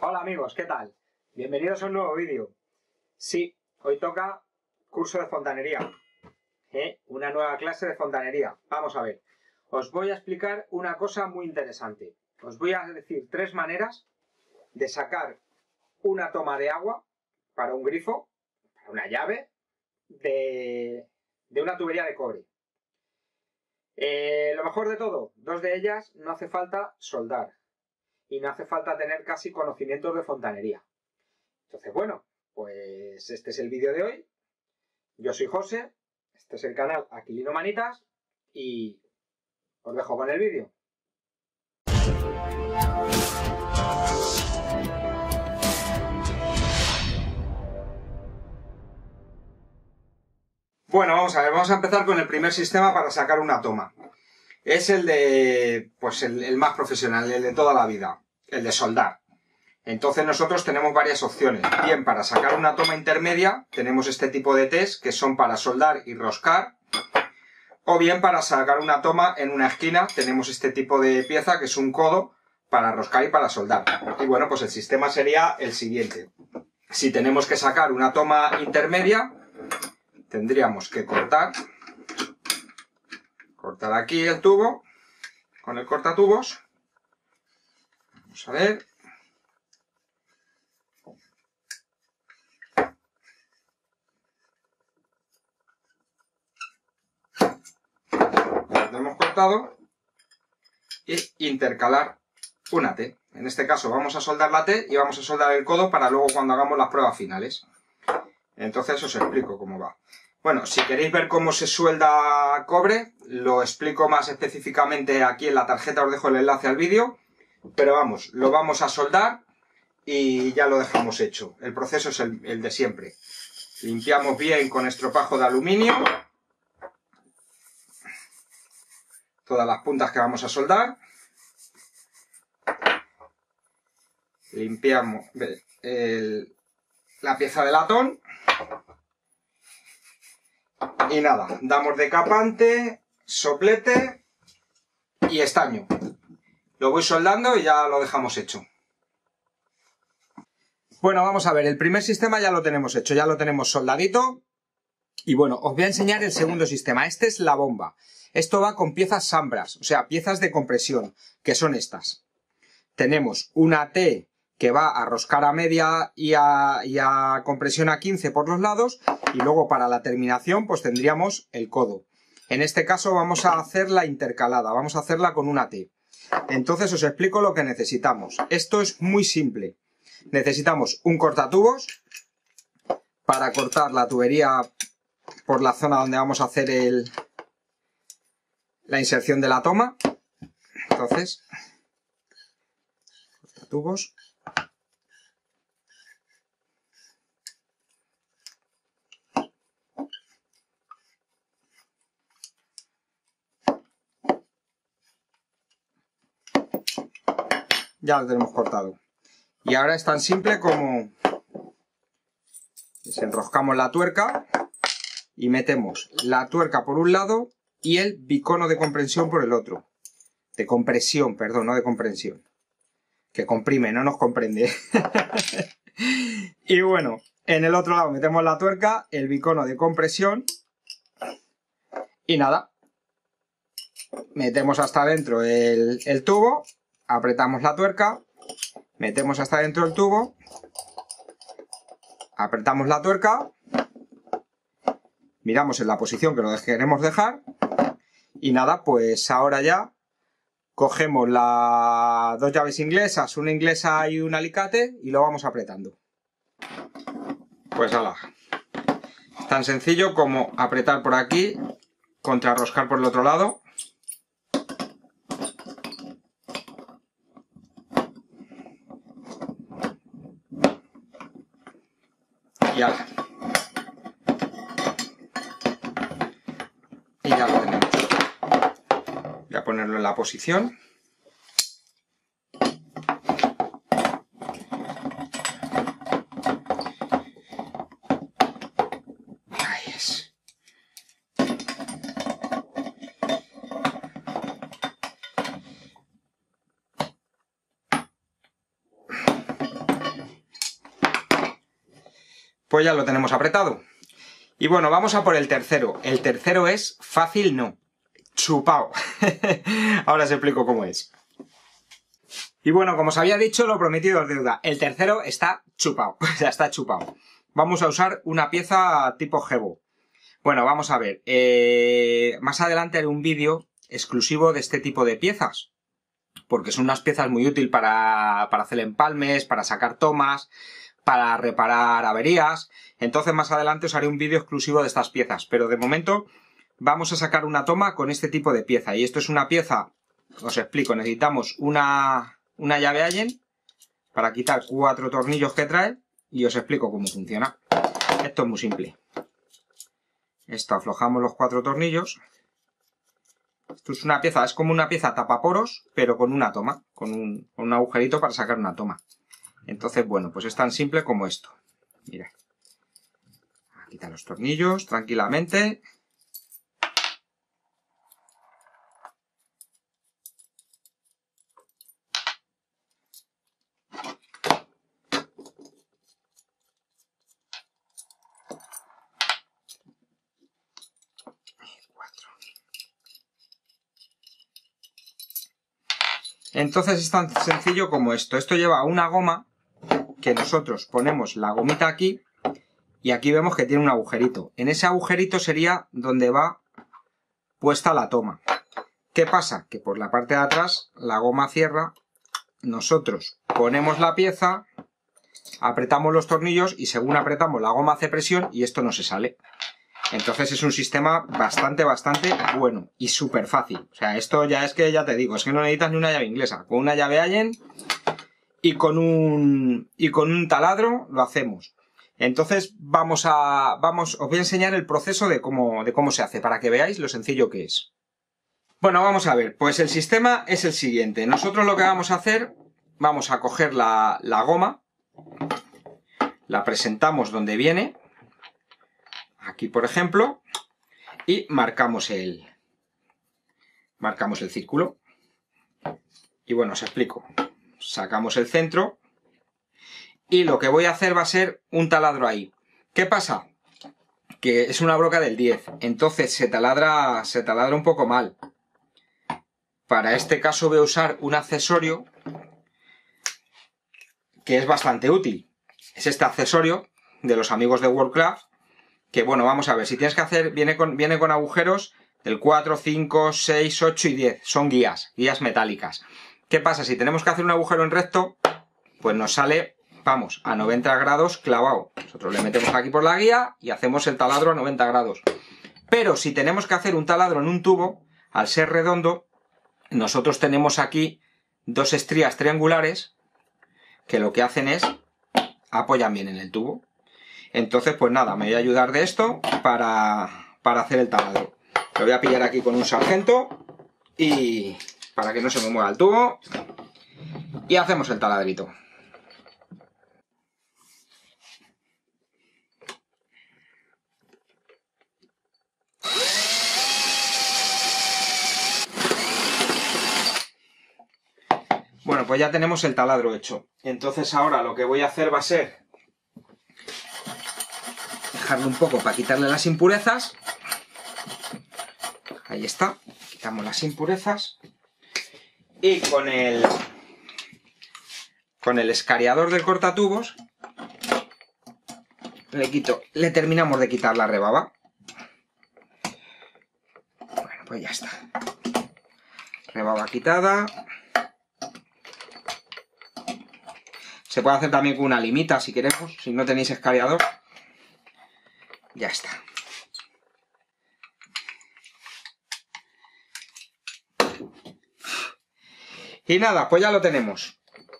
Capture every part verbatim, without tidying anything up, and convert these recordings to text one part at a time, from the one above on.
Hola amigos, ¿qué tal? Bienvenidos a un nuevo vídeo. Sí, hoy toca curso de fontanería. ¿Eh? Una nueva clase de fontanería. Vamos a ver. Os voy a explicar una cosa muy interesante. Os voy a decir tres maneras de sacar una toma de agua para un grifo, para una llave, de, de una tubería de cobre. Eh, lo mejor de todo, dos de ellas no hace falta soldar. Y no hace falta tener casi conocimientos de fontanería. Entonces, bueno, pues este es el vídeo de hoy. Yo soy José, este es el canal Aquilino Manitas y os dejo con el vídeo. Bueno, vamos a ver, vamos a empezar con el primer sistema para sacar una toma. Es el de, pues el, el más profesional, el de toda la vida, el de soldar. Entonces nosotros tenemos varias opciones. Bien, para sacar una toma intermedia tenemos este tipo de test que son para soldar y roscar. O bien para sacar una toma en una esquina tenemos este tipo de pieza que es un codo para roscar y para soldar. Y bueno, pues el sistema sería el siguiente. Si tenemos que sacar una toma intermedia, tendríamos que cortar. Cortar aquí el tubo con el cortatubos. Vamos a ver. Lo hemos cortado y intercalar una T. En este caso vamos a soldar la T y vamos a soldar el codo para luego cuando hagamos las pruebas finales. Entonces os explico cómo va. Bueno, si queréis ver cómo se suelda cobre, lo explico más específicamente aquí en la tarjeta, os dejo el enlace al vídeo. Pero vamos, lo vamos a soldar y ya lo dejamos hecho. El proceso es el, el de siempre. Limpiamos bien con estropajo de aluminio todas las puntas que vamos a soldar. Limpiamos el, la pieza de latón. Y nada, damos decapante, soplete y estaño. Lo voy soldando y ya lo dejamos hecho. Bueno, vamos a ver, el primer sistema ya lo tenemos hecho, ya lo tenemos soldadito. Y bueno, os voy a enseñar el segundo sistema. Este es la bomba. Esto va con piezas sambras, o sea, piezas de compresión, que son estas. Tenemos una T que va a roscar a media y a, y a compresión a quince por los lados, y luego para la terminación pues tendríamos el codo. En este caso vamos a hacer la intercalada, vamos a hacerla con una T. Entonces os explico lo que necesitamos. Esto es muy simple. Necesitamos un cortatubos para cortar la tubería por la zona donde vamos a hacer el... la inserción de la toma. Entonces, cortatubos. Ya lo tenemos cortado. Y ahora es tan simple como desenroscamos la tuerca y metemos la tuerca por un lado y el bicono de compresión por el otro. De compresión, perdón, no de comprensión. Que comprime, no nos comprende. Y bueno, en el otro lado metemos la tuerca, el bicono de compresión. Y nada. Metemos hasta adentro el, el tubo. Apretamos la tuerca. Metemos hasta adentro el tubo. Apretamos la tuerca. Miramos en la posición que lo queremos dejar. Y nada, pues ahora ya cogemos las dos llaves inglesas, una inglesa y un alicate, y lo vamos apretando. Pues ala. Es tan sencillo como apretar por aquí, contrarroscar por el otro lado. Y ala. Y ya lo tenemos. Voy a ponerlo en la posición. Ahí es. Pues ya lo tenemos apretado. Y bueno, vamos a por el tercero. El tercero es fácil, no. Chupao. Ahora os explico cómo es. Y bueno, como os había dicho, lo prometido es deuda. El tercero está chupao. O sea, está chupao. Vamos a usar una pieza tipo Gebo. Bueno, vamos a ver. Eh, más adelante haré un vídeo exclusivo de este tipo de piezas. Porque son unas piezas muy útiles para, para hacer empalmes, para sacar tomas, para reparar averías. Entonces más adelante os haré un vídeo exclusivo de estas piezas. Pero de momento vamos a sacar una toma con este tipo de pieza. Y esto es una pieza, os explico, necesitamos una, una llave Allen para quitar cuatro tornillos que trae. Y os explico cómo funciona. Esto es muy simple. Esto aflojamos los cuatro tornillos. Esto es una pieza, es como una pieza tapaporos, pero con una toma, con un, con un agujerito para sacar una toma. Entonces, bueno, pues es tan simple como esto. Mirad. Quitar los tornillos tranquilamente. Entonces es tan sencillo como esto. Esto lleva una goma que nosotros ponemos la gomita aquí y aquí vemos que tiene un agujerito. En ese agujerito sería donde va puesta la toma. ¿Qué pasa? Que por la parte de atrás la goma cierra, nosotros ponemos la pieza, apretamos los tornillos y según apretamos la goma hace presión y esto no se sale. Entonces es un sistema bastante, bastante bueno y súper fácil. O sea, esto ya es que, ya te digo, es que no necesitas ni una llave inglesa. Con una llave Allen y con un, y con un taladro lo hacemos. Entonces vamos a, vamos, os voy a enseñar el proceso de cómo, de cómo se hace, para que veáis lo sencillo que es. Bueno, vamos a ver, pues el sistema es el siguiente. Nosotros lo que vamos a hacer, vamos a coger la, la goma, la presentamos donde viene, aquí por ejemplo, y marcamos el, marcamos el círculo. Y bueno, os explico. Sacamos el centro y lo que voy a hacer va a ser un taladro ahí. ¿Qué pasa? Que es una broca del diez, entonces se taladra, se taladra un poco mal. Para este caso voy a usar un accesorio que es bastante útil. Es este accesorio de los amigos de Worldcraft, que bueno, vamos a ver, si tienes que hacer, viene con, viene con agujeros del cuatro, cinco, seis, ocho y diez. Son guías, guías metálicas. ¿Qué pasa? Si tenemos que hacer un agujero en recto, pues nos sale, vamos, a noventa grados clavado. Nosotros le metemos aquí por la guía y hacemos el taladro a noventa grados. Pero si tenemos que hacer un taladro en un tubo, al ser redondo, nosotros tenemos aquí dos estrías triangulares que lo que hacen es apoyan bien en el tubo. Entonces, pues nada, me voy a ayudar de esto para, para hacer el taladro. Lo voy a pillar aquí con un sargento y para que no se me mueva el tubo y hacemos el taladrito. Bueno, pues ya tenemos el taladro hecho. Entonces ahora lo que voy a hacer va a ser dejarlo un poco para quitarle las impurezas. Ahí está, quitamos las impurezas. Y con el, con el escariador del cortatubos le quito, le terminamos de quitar la rebaba. Bueno, pues ya está. Rebaba quitada. Se puede hacer también con una limita si queremos, si no tenéis escariador. Ya está. Y nada, pues ya lo tenemos.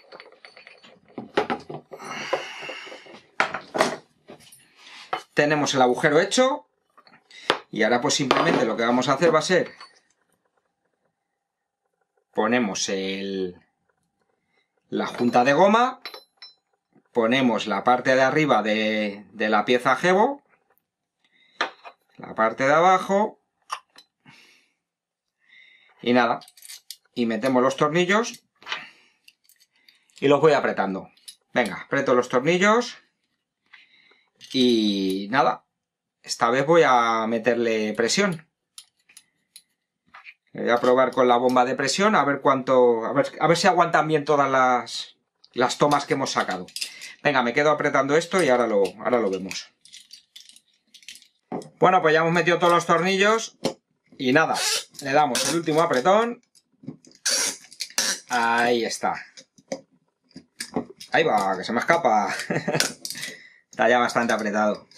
Tenemos el agujero hecho. Y ahora pues simplemente lo que vamos a hacer va a ser... Ponemos el... la junta de goma. Ponemos la parte de arriba de, de la pieza Gebo. La parte de abajo. Y nada. Y metemos los tornillos. Y los voy apretando. Venga, aprieto los tornillos. Y nada, esta vez voy a meterle presión. Voy a probar con la bomba de presión a ver cuánto, a ver, a ver si aguantan bien todas las, las tomas que hemos sacado. Venga, me quedo apretando esto y ahora lo, ahora lo vemos. Bueno, pues ya hemos metido todos los tornillos y nada, le damos el último apretón. Ahí está. Ahí va, que se me escapa. Está ya bastante apretado.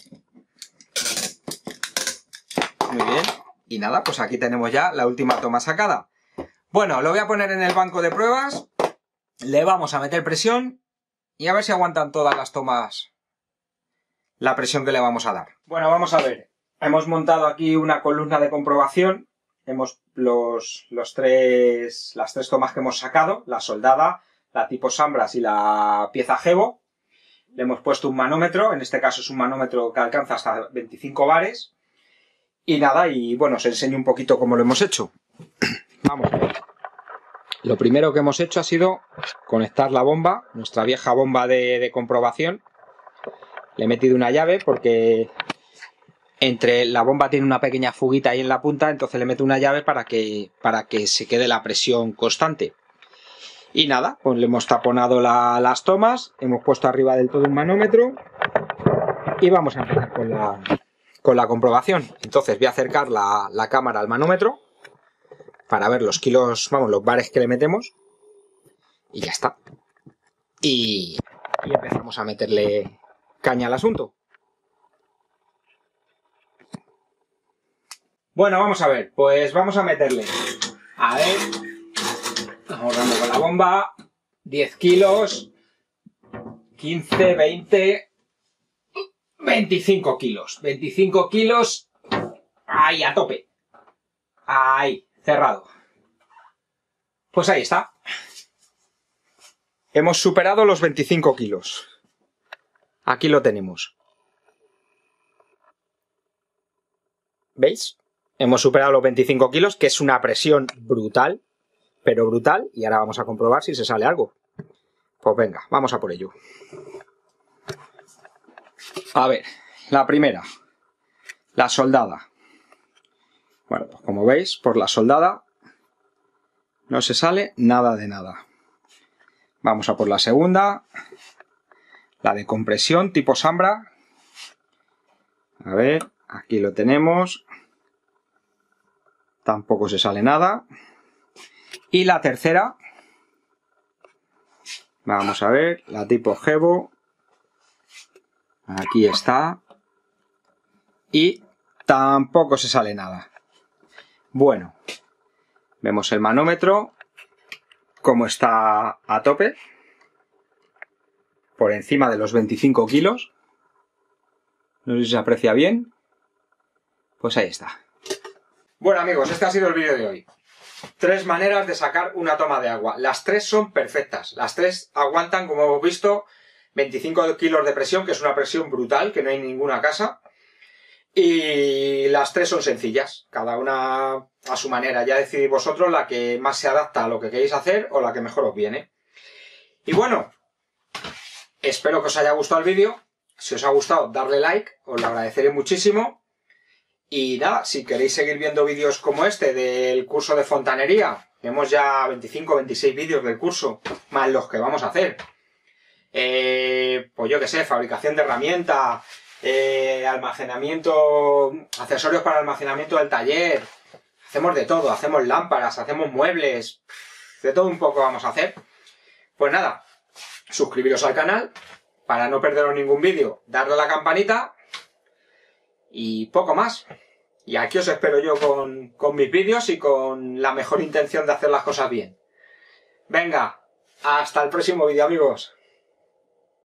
Muy bien. Y nada, pues aquí tenemos ya la última toma sacada. Bueno, lo voy a poner en el banco de pruebas. Le vamos a meter presión y a ver si aguantan todas las tomas la presión que le vamos a dar. Bueno, vamos a ver. Hemos montado aquí una columna de comprobación. Hemos los, los tres, las tres tomas que hemos sacado, la soldada, la tipo Sambras y la pieza Gebo. Le hemos puesto un manómetro, en este caso es un manómetro que alcanza hasta veinticinco bares. Y nada, y bueno, os enseño un poquito cómo lo hemos hecho. Vamos a ver. Lo primero que hemos hecho ha sido conectar la bomba, nuestra vieja bomba de, de comprobación. Le he metido una llave porque entre la bomba tiene una pequeña fuguita ahí en la punta, entonces le meto una llave para que, para que se quede la presión constante. Y nada, pues le hemos taponado la, las tomas, hemos puesto arriba del todo un manómetro y vamos a empezar con la... con la comprobación. Entonces voy a acercar la, la cámara al manómetro para ver los kilos, vamos, los bares que le metemos y ya está. Y, y empezamos a meterle caña al asunto. Bueno, vamos a ver, pues vamos a meterle. A ver, vamos dando con la bomba, diez kilos, quince, veinte... veinticinco kilos, veinticinco kilos, ahí a tope, ahí, cerrado. Pues ahí está. Hemos superado los veinticinco kilos. Aquí lo tenemos. ¿Veis? Hemos superado los veinticinco kilos, que es una presión brutal, pero brutal, y ahora vamos a comprobar si se sale algo. Pues venga, vamos a por ello. A ver, la primera, la soldada. Bueno, pues como veis, por la soldada no se sale nada de nada. Vamos a por la segunda, la de compresión tipo Sambra. A ver, aquí lo tenemos. Tampoco se sale nada. Y la tercera, vamos a ver, la tipo Gebo. Aquí está. Y tampoco se sale nada. Bueno, vemos el manómetro, cómo está a tope, por encima de los veinticinco kilos. No sé si se aprecia bien. Pues ahí está. Bueno amigos, este ha sido el vídeo de hoy. Tres maneras de sacar una toma de agua. Las tres son perfectas. Las tres aguantan, como hemos visto, veinticinco kilos de presión, que es una presión brutal, que no hay en ninguna casa. Y las tres son sencillas, cada una a su manera. Ya decidís vosotros la que más se adapta a lo que queréis hacer o la que mejor os viene. Y bueno, espero que os haya gustado el vídeo. Si os ha gustado, darle like, os lo agradeceré muchísimo. Y nada, si queréis seguir viendo vídeos como este del curso de fontanería, tenemos ya veinticinco o veintiséis vídeos del curso, más los que vamos a hacer. Eh, pues yo que sé, fabricación de herramientas, eh, almacenamiento, accesorios para almacenamiento del taller. Hacemos de todo, hacemos lámparas, hacemos muebles, de todo un poco vamos a hacer. Pues nada, suscribiros al canal para no perderos ningún vídeo, darle a la campanita y poco más. Y aquí os espero yo con, con mis vídeos y con la mejor intención de hacer las cosas bien. Venga, hasta el próximo vídeo amigos.